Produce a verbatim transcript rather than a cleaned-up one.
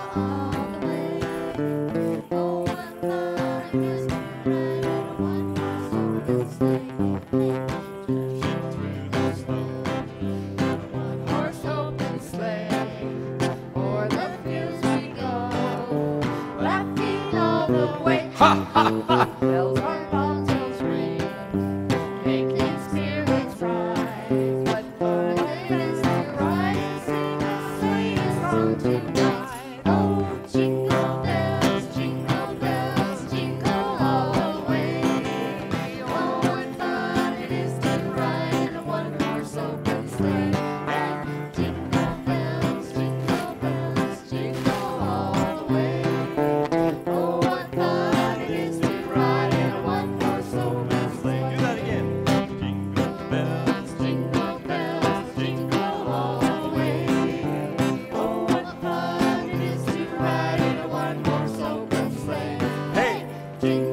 all the way. Oh, what fun it is to ride in a one-horse open sleigh. Through the snow in a one-horse open sleigh. O'er the fields we go, laughing all the way. Ha ha ha! Bells on bongs ring, making spirits rise. What fun it is to ride and sing a sleighing song tonight. Oh, jingle bells, jingle bells, jingle all the way. Oh, what fun it is to ride in a one-horse open sleigh. And jingle bells, jingle bells, jingle all the way. Oh, what fun it is to ride in a one-horse open sleigh. Do that again. Jingle bells, Jingle bells, jingle all the way. Oh, what fun it is to ride in a one-horse open sleigh. hey! Jingle